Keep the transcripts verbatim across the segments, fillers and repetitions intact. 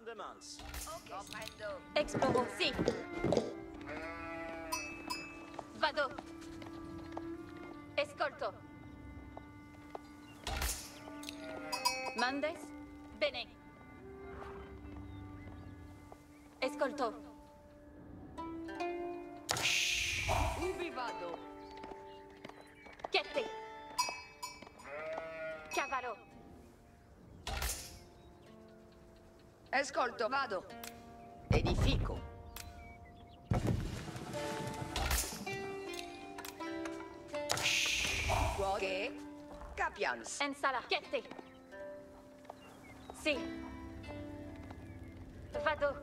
Mandemans. Comprendo. Exploro, sì. Vado. Escolto. Mandes? Bene. Escolto. Ubi vado? Chiette. Cavallo. Ascolto, vado. Edifico. Che? Capians. En sala. Chiette. Sì. Vado.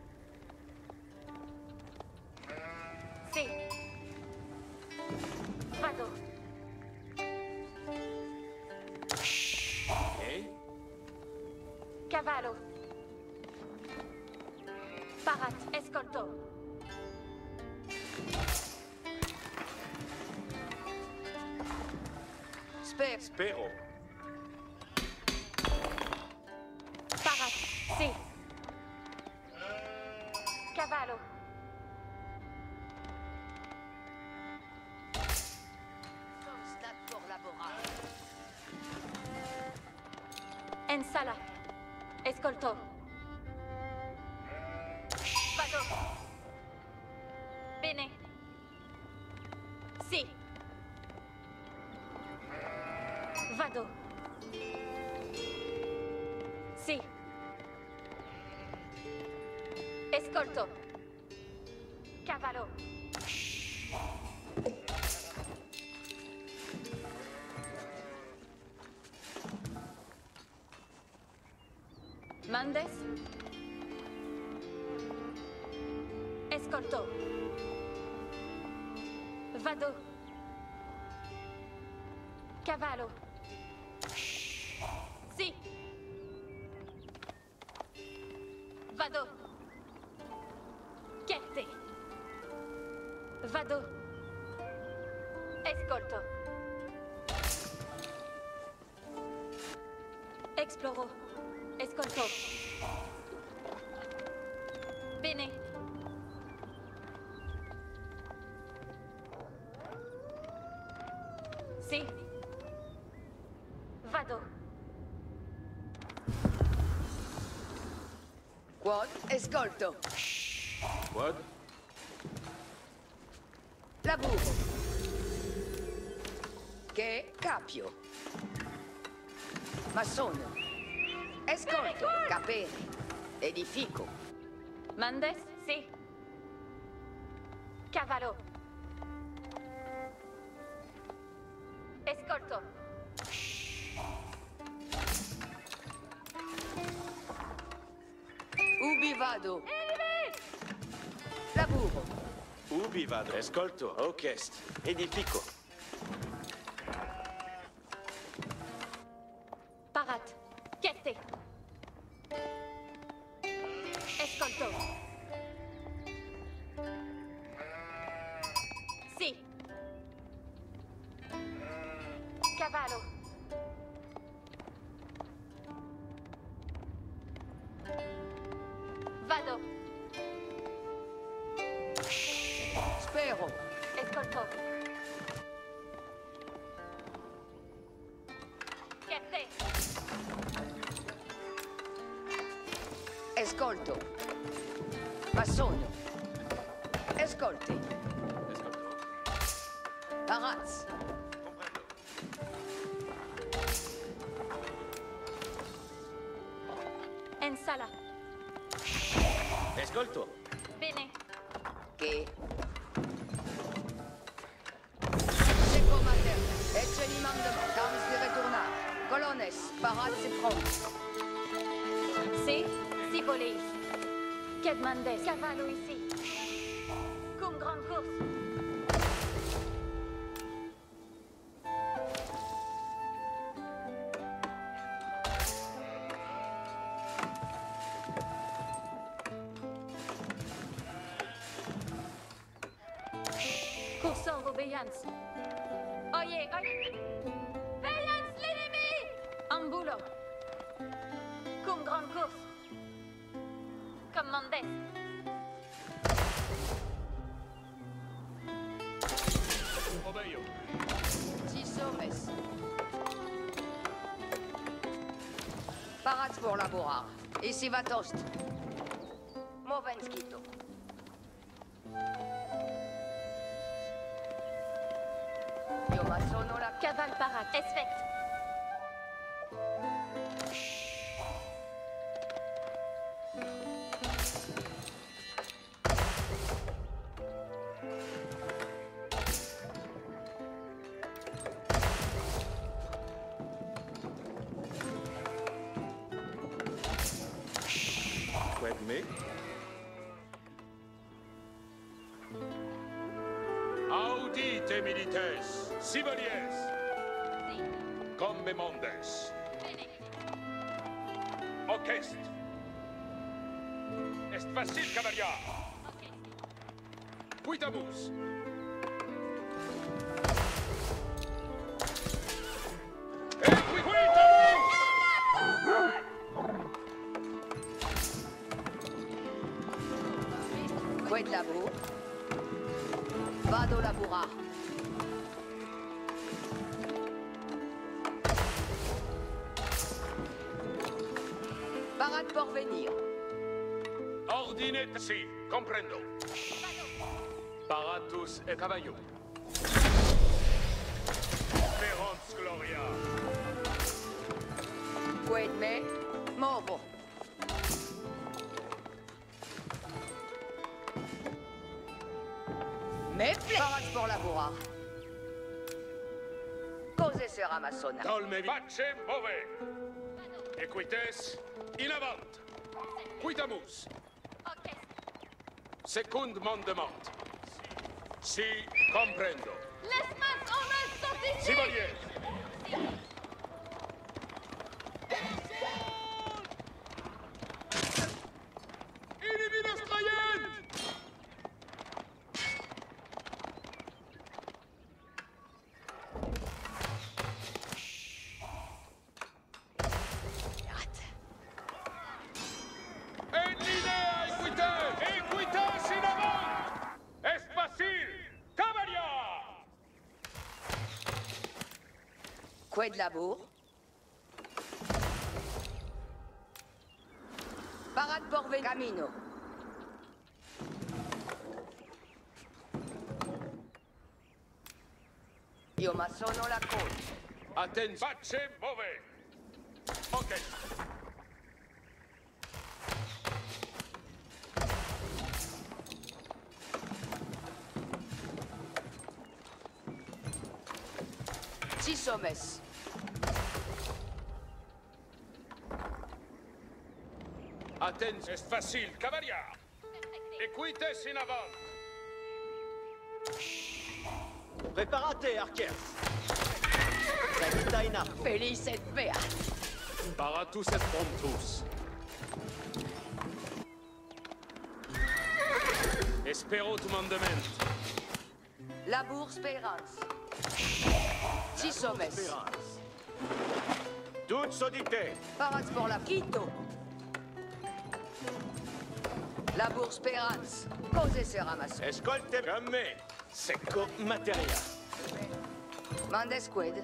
Sì. Vado. Ok. Cavallo. Parat. Escolto. Sper. Spero. Parat. Sì. Cavallo. Constat pour laborar. En sala. Escolto. Vado. Bene. Sì. Vado. Sì. Escolto. Cavallo. Mandes? Escolto. Vado. Cavallo. Sì. Vado. Chiette. Vado. Escolto. Esploro. Escolto. Bene. Sì. Vado. Quod? Ascolto. Quad? Lavoro. Che? Capio. Massone. Ascolto. Capere. Edifico. Mandes? Sì. Cavallo. Escolto. Ubi vado? Lavoro. Ubi vado. Escolto. Ocest. Edifico. Parat. Chiette. Escolto. Sì. Cavallo. Vado. Spero. Escolto. Chiette. Ascolto. Massone. Ascolti. Escolto. Paraz. Comprendo. En sala. Escolto. Bene. Che? Seco mater. Ecce li mandement. Temps de retournar. Colones. Paraz et prompt. Sì. Si voleis. Qued mandes. Cavallo ici. Cum grand course. Cursor obéissance. Oye, oye. Veillance l'ennemi! Ambulo. Cum grand course. comme Mendes. Obeyo. Tisomes. Parat pour laborar. Ici va tost. Movenskito. Io sono la Caval parat. Esfect. Quedme. Audite milites, civiliers, Si. comme Mondes. Benedicti. Orchestre. Est facile, cavalier. Ok. Puitamus. Equiquitamus! Qued labor. Vado laborar. Parat pour venir. Ordine, si, comprendo. Paratus et cavallo. Ferons gloria. Qued me. Movo. Me plaît. Parat pour laborar. Cose sera massona. Dolme pace move. Equites in avant. Quitamus. Ok. Secund mandement. Si, comprendo. L'espace en main sorti. Civiliers. Inhibidos trayent! En linea equites! Equites in avant! Est facile! Cavalier! Qued labour. Parat pour venir. Camino. Io ma sono la coda. Atten pace move. Ok. Tisomes. Atten est facile, cavalier. Equites in avant. Preparate, archers! Salita in arco. Felice et beat. Paratus et promptus. Esperot mandement. Labour spérance. Tisomes. Toute sodité! Parat pour la Quito. Labour spérance. Cose sera massona. Escolte comme me! Secco materia! Mandes qued.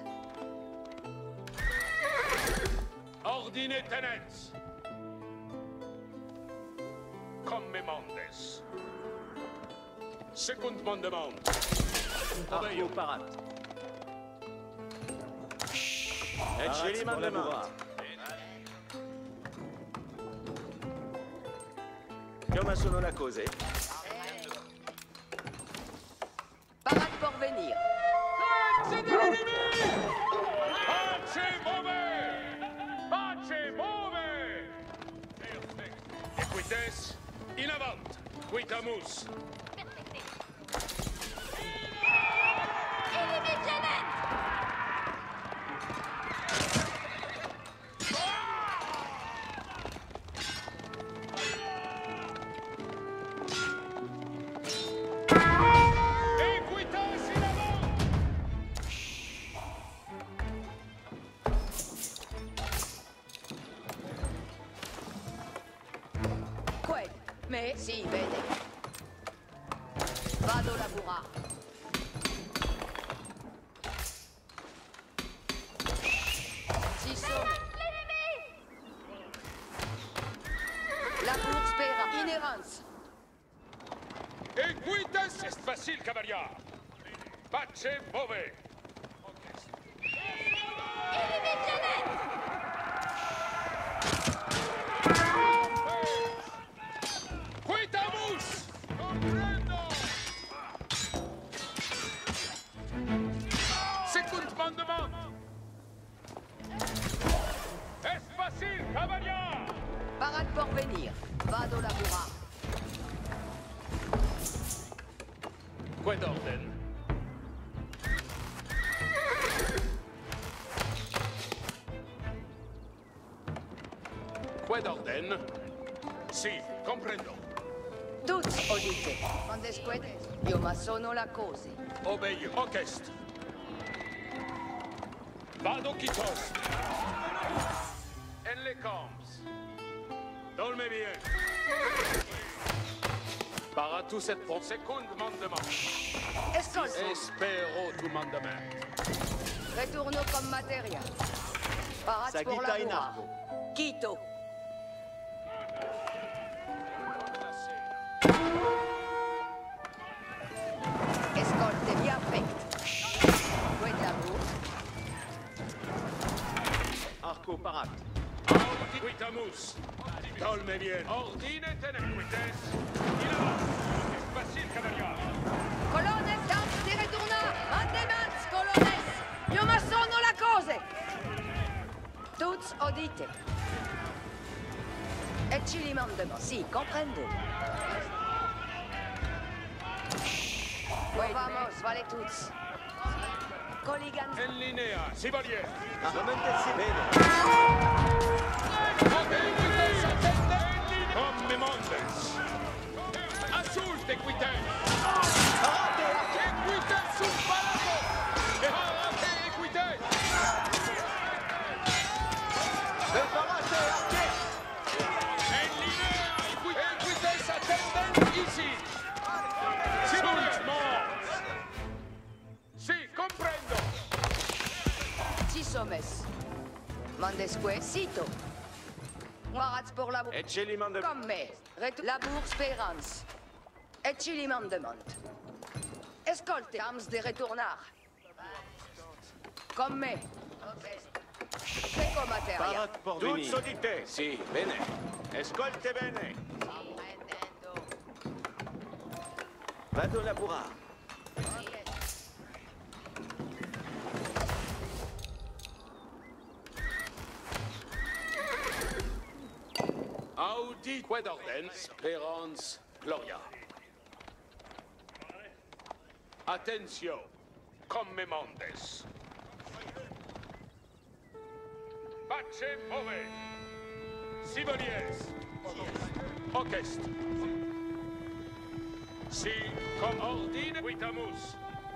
Ordine tenens. Comme Mondes. Secund mandement. Arco parat! Ecce mandement! Come sono la cose? Parat pour venir. Pace move! Pace move! Equites in avant. Quitamus. Perfecté. Inhibitionnet. Equites in avant. Qued. me, si, bene. Vado labura. Si sono. La course spera. Inerance. Equites est facile, cavalier. Pace bove. Quitamus! Comprendo! Second mandement! Es facile, cavalier! Parade pour venir. Vado labura. Quid orden? Quid orden? Sì, comprendo. Tutti udite. Quando squede, io ma sono la cose. Obeio. Ocest. Vado quitos. En les camps. Dolme bien. Para tout cette pour second mandement. Escolto. Espero tu mandament. Retourno comme matériel. Parade pour Sagitta in labura. arco. Quito. Escolte via fect. Quella bourse. Arco parat. Audi quitamus. Dolme bien. Ordine tenequites. Il avance. Es facile, cavalier. Colones, dans di ritornare. Mandemans, colones. Io ma sono la cose. Tutti udite. E ci li mandemo. Sì, comprendo. Poi vamos, vale tutti. Coligans. En linea. Sivalier. Solamente si vede. Equites attende. Come mondes. Assulte equites. Equites sul palco. Parate equites. Preparate arche. En linea. Equites attenden ici. Sivalier. Sì, comprendo. Ci somes. Mandesque, sito. Parade pour la bourse. Et ce li mandement. Comme me. Retu- la bourse Perance. E ci li mandement. Escolte, ams de retournar. Comme me. Seco materia. Parat por venir. Tutti udite. Sì, bene. Escolte bene. Vado labura. Audi quid orden. Sperance gloria. Attention. Come mondes. Pace move. Sivoliers. Ocest. Si, com ordine quitamus.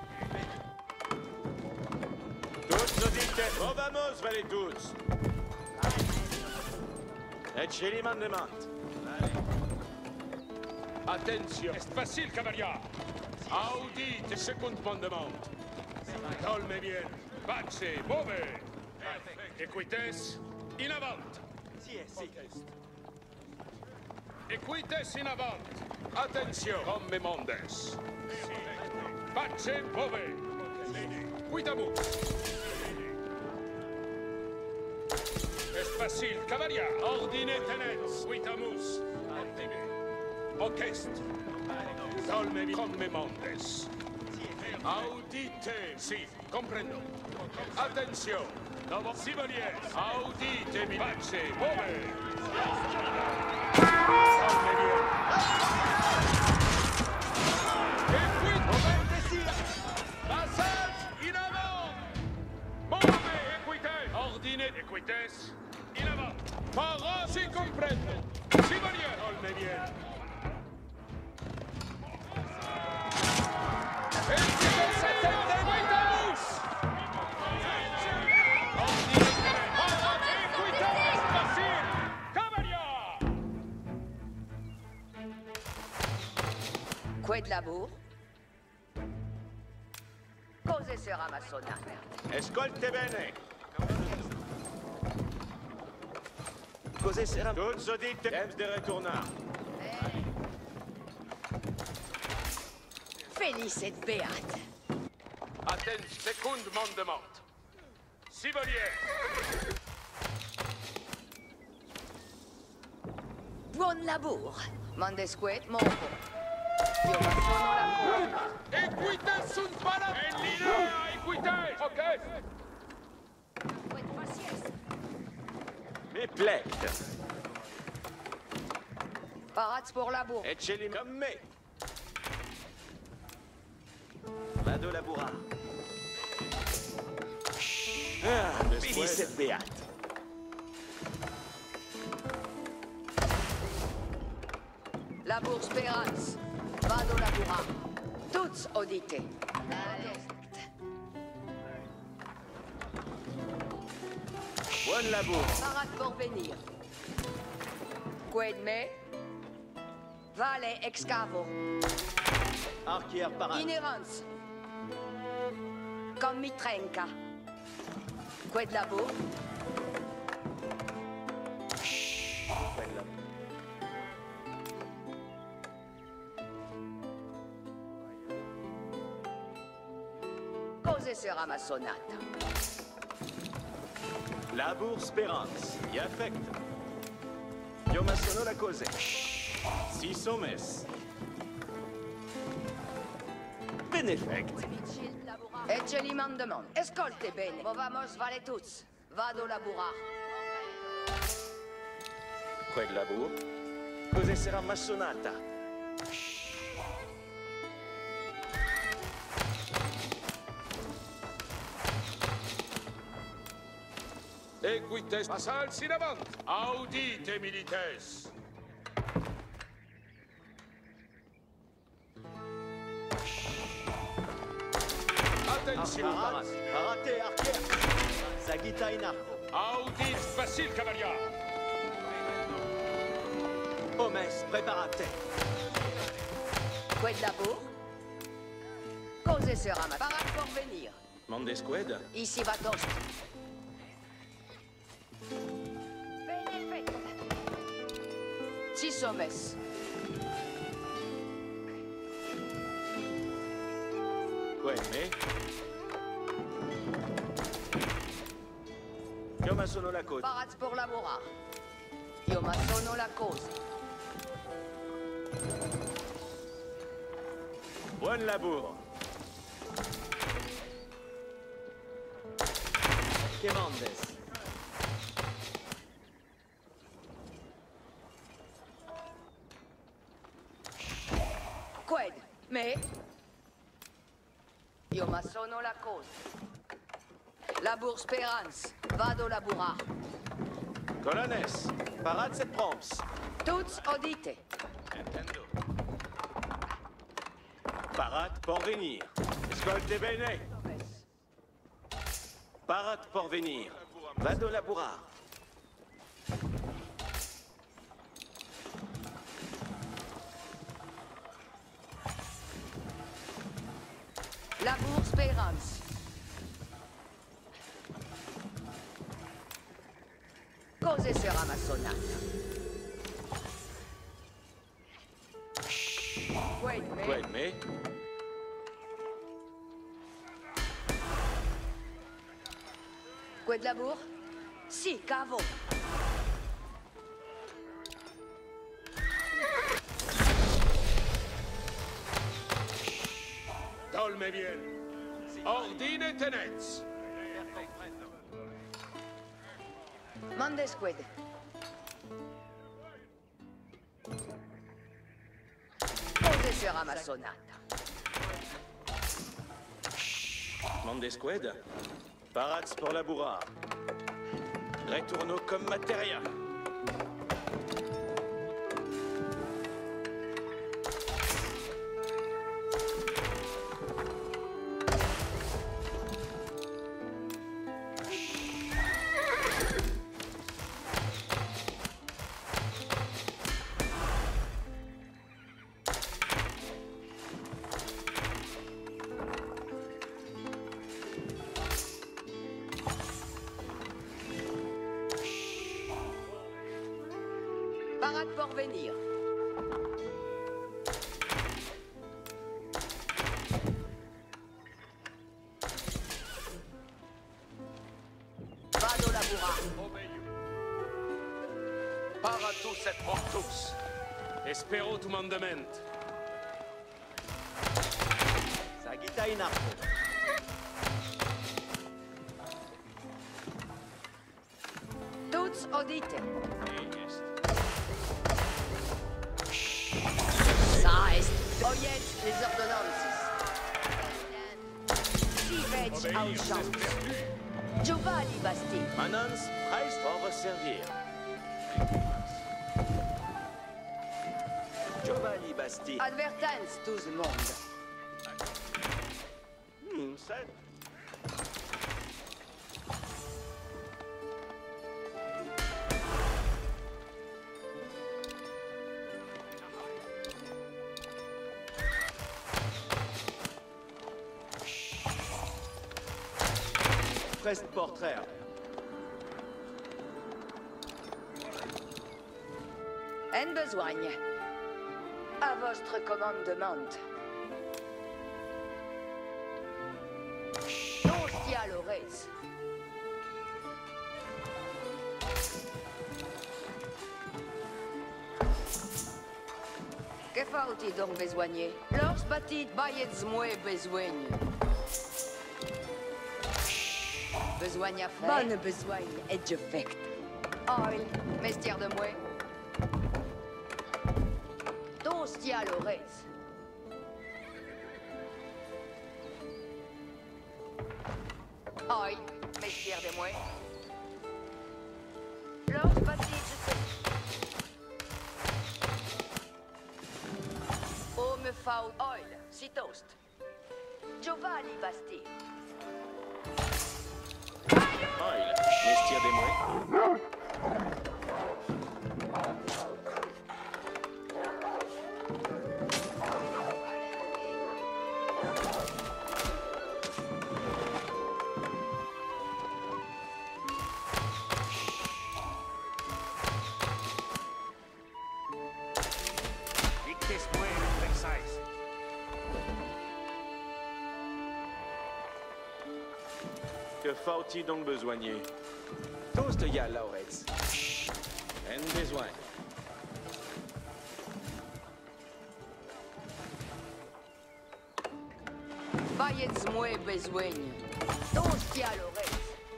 Tutti udite. Oh, vamos, vale tous. Et ce li mandement. Attention. Est facile, cavalier. Audite second mandement. Dolme bien. Pace, move. Equites, in avant. Equites in avant. Attention. Come mondes. Pace, move. Quitamus. Est facile, cavalier. Ordine tenens. Quitamus. Ocest. Dolme bien. Come mondes. Audite. Si, comprendo. Attention. Dopo Sivolier. Audite mi pace. Move. Dolme bien. E qui dovete passage in avant. Move equites. Ordine equites. In avant. Para si comprendo. Sivolier. Dolme bien. Equites attende Quitamus. Quid labor? Cose sarà massonata? Ascolte bene. Cos'è sarà? Tous audite. Temps de retournar. Felice et beat. Aten secund mandement. Sivolier. Buon lavoro. Mandesquet, monco. Io ma sono la cosa. Equites sunt para. En linea, equites. Ok. Quid facies? Me plect. Parats pour labor. Eccelim comme me. Vado laborar. Ah, Felice et beat. Labor speranz. Vado laborar. Tuts audite. Buon labour. Parat pour venir. Quid me? Vale excavo. Arquier parade. Inerance. Comme mitrenka. Quid labor? Cose sarà massonata? Labour speranz. I affect. Io ma sono la cose. Si somes. Benefect. Ecce li mandement. Escolte bene. Vamos vale tuts. Vado laborar. Quel labour? Cos'è sarà massonata? Equites passalsi in avant. Audite, milites. Attention. Parade. Parate, arquier. Sagita in arco. Audit facile, cavalier. Omes, preparate. Quid labor? Cose sarà ma... Parat pour venir. Mandesqued? Ici va tost. Benefect. Si somes. Quel me? Io ma sono la cose. Parats pour laborar. Io ma sono la cosa. Buon labour. Che mandes? Quid? Me? Io ma sono la cosa. Labor speranz. Vado laborar. Colones, parade cette proms. Tuts audite. Intendo. Parade pour venir. Ascolte bene. Parade pour venir. Vado laborar. Labor speranz. Cose sarà massonata? Quid me? Quel me? Quid labor? Si, cavo. Dolme bien. Ordine tenets. Mandes quid. Cose sarà massonata? Mandesqued? Parades pour labourar. Retourneau comme matériel. Parade pour venir. Vado lavorare. Paratus et mortus. Espero tu mandament. Sagita in arco. Tuts audite. Ça est. Oyez les ordonnances. Si vec au champ. Giovanni Basti. Manans, preist pour servir. Giovanni Basti. Advertence tout le monde. Hmm, c'est... Prest portrait. En besogne. À votre commandement. Hostia Lores. Que faut-il donc besoigner? Lors batit baillets moué besoigne. Besoigne à faire. Bonne besoigne et je fecte. Oil, mestière de moué. Hostia Lores. Oil, mestière de moué. Lors batit je sais. Oh, me faut oil, si toast. Giovanni Basti. Oil, mestier des mouets. Victes mue precise. Que faut-il donc besoigner? Toast ya, Lauretz. En besoin. Baillets moué besoigne. Hostia Lores.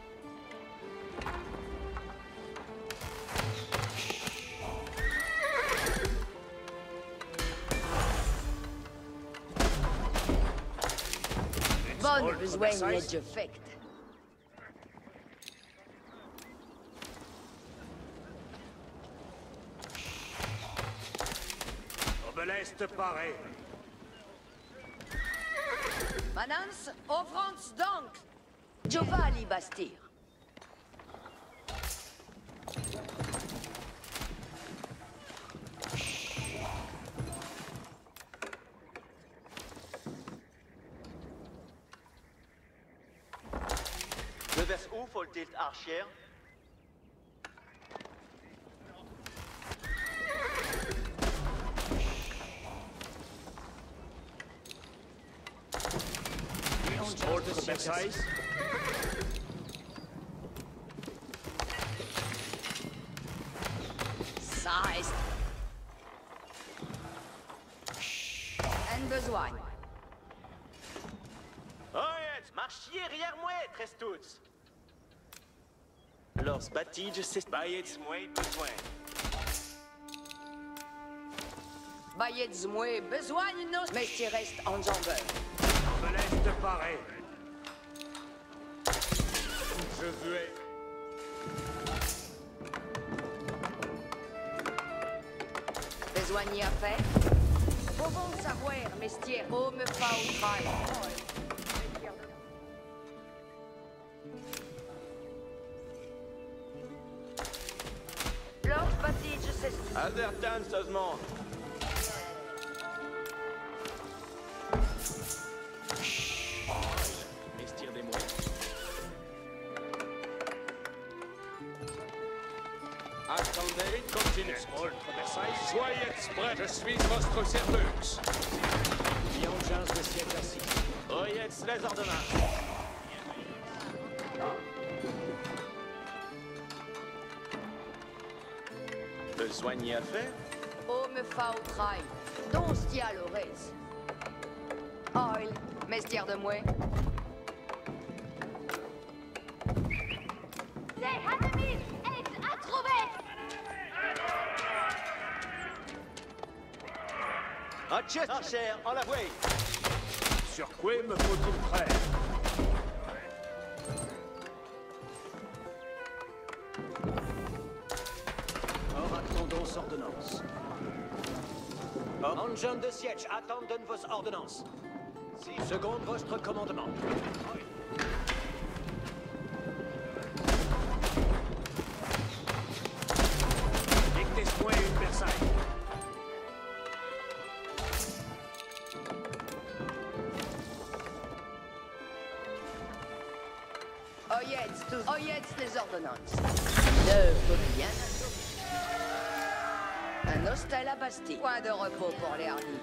Bonne besoigne et je fecte. Obeleste paré. Manans, offrance donc. Giovanni Bastir. Le vers où faut-il archer? Ordre precise. Ça est. En besoin. Oyez, marchier arrière moi, Trestuts. Lors batige, c'est baillets moi besoin. Baillets moué besoigne nos. Mais qui reste en jambeur. Obeleste paré. Je veux. Besoigne à faire. Pouvons savoir, mestier. Oh, me fa au travail. Lors batige, c'est. Advertance seulement. Mestier des mouets. Attendez, continent. Soyez prêts, je suis votre servus. Vengeance de siècle assis. Oyez les ordonnances. Besoigné à faire? Oh, me fa au trail. Don stia lores. Oil, mestière de moi. C'est Hanamis! Ex à trouver! Un chest cher, en la voie. Sur quoi me faut-il frère? Or attendons ordonnance. Engin de siège, attendons vos ordonnances. Six secondes votre commandement. Dictez-moi une Versailles. Oyez, tous. Oyez les ordonnances. Ne peut rien un hostel à Bastille. Point de repos pour les hardis.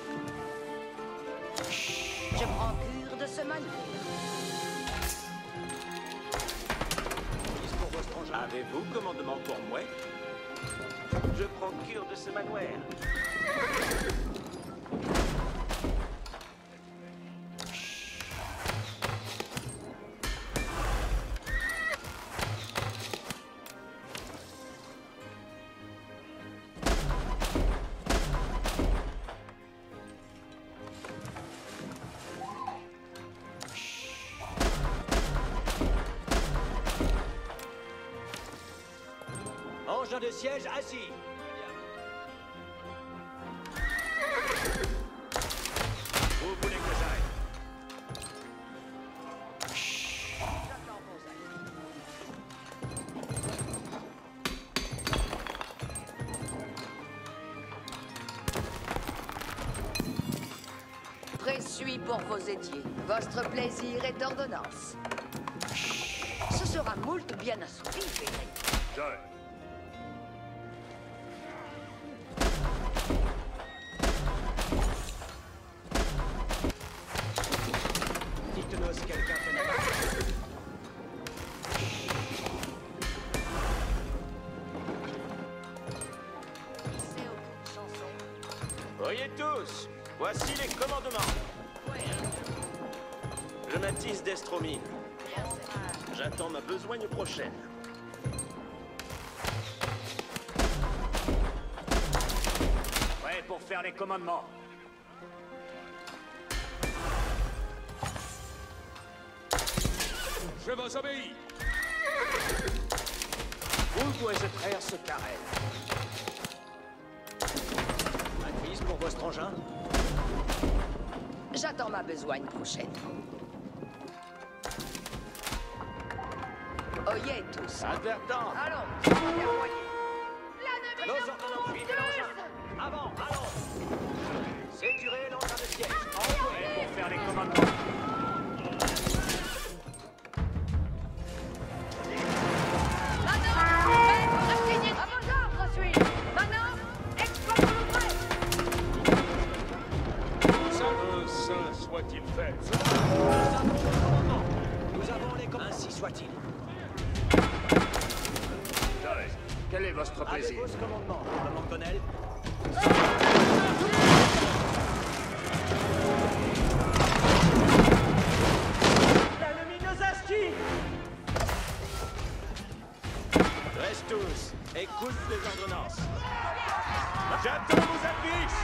Je prends cure de ce manuel. Avez-vous commandement pour moi? Je prends cure de ce manuel. Engin de siège assis. Où voulez que j'aille? Présuis pour vos édiers. Votre plaisir est d'ordonnance. Ce sera moult bien assoupi, Frédéric. Donne. Dites-nous si quelqu'un fait la marche. C'est aucune chanson. Voyez tous, voici les commandements. Je m'attise d'Estromine. J'attends ma besogne prochaine. Prêt pour faire les commandements. Je vous obéis. Où dois-je traire ce carrel? Admise pour votre engin? J'attends ma besogne prochaine. Oyez tous. Advertant! Allons, verrouillez. Nos ordonnances, suivez l'engin! Avant, allons! Sécurez l'engin de siège! Prêt pour faire les commandements. Maintenant, prêt pour assigner à vos ordres, suis-je. Maintenant, exploitons prêt. Un saint soit-il fait. Nous avons le commandement! Nous avons les commandes! Ainsi soit-il! Donne. Quel est votre plaisir? Avez-vous ce commandement, commandement Bonnel? La lumineuse astie! Reste tous, écoute les ordonnances. J'attends vos affiches!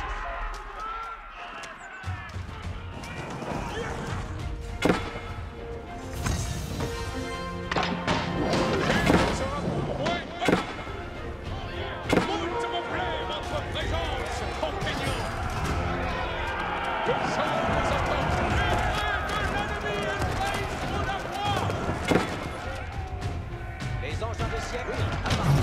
Les engins de siècle, à part.